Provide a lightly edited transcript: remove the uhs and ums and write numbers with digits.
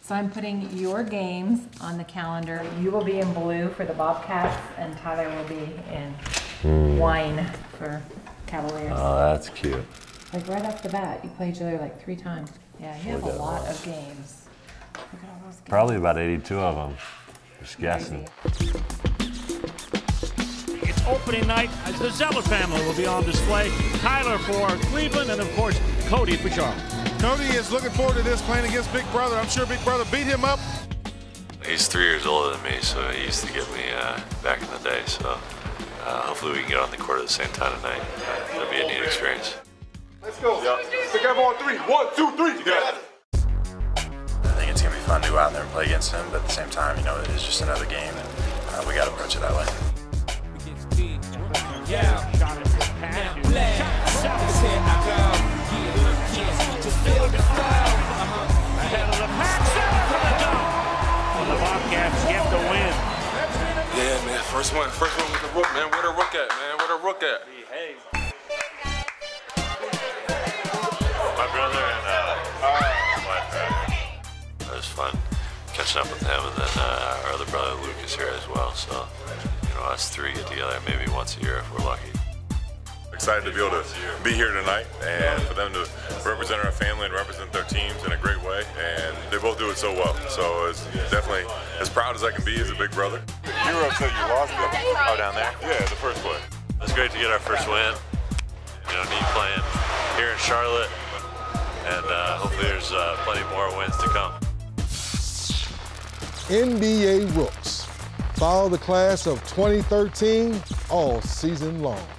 So I'm putting your games on the calendar. You will be in blue for the Bobcats, and Tyler will be in wine for Cavaliers. Oh, that's cute. Like right off the bat, you play each other like 3 times. Yeah, you have a lot of games. Look at all those games. Probably about 82 of them. Just guessing. It's opening night as the Zeller family will be on display. Tyler for Cleveland, and of course, Cody for Charlotte. Cody is looking forward to this, playing against Big Brother. I'm sure Big Brother beat him up. He's 3 years older than me, so he used to get me back in the day. So hopefully we can get on the court at the same time tonight. That'll be a neat experience. Let's go. Together on 3. 1, 2, 3. Together. I think it's going to be fun to go out there and play against him, but at the same time, you know, it is just another game, and we got to approach it that way. Yeah. Shot it. Pass. Ahead of the pack. Zeller for the dunk. And the Bobcats get the win. Yeah, man. First one with the Rook, man. Where the Rook at, man? Where the Rook at? My brother and my wife. It was fun catching up with him, and then our other brother Luke is here as well. So, you know, us 3 get together maybe once a year if we're lucky. Excited to be able to be here tonight and for them to represent our family and represent their teams in a great way, and they both do it so well. So it's definitely as proud as I can be as a big brother. You were upset you lost them. Oh, down there? Yeah, the first play. It's great to get our first win. You know, neat playing here in Charlotte, and hopefully there's plenty more wins to come. NBA Rooks. Follow the class of 2013 all season long.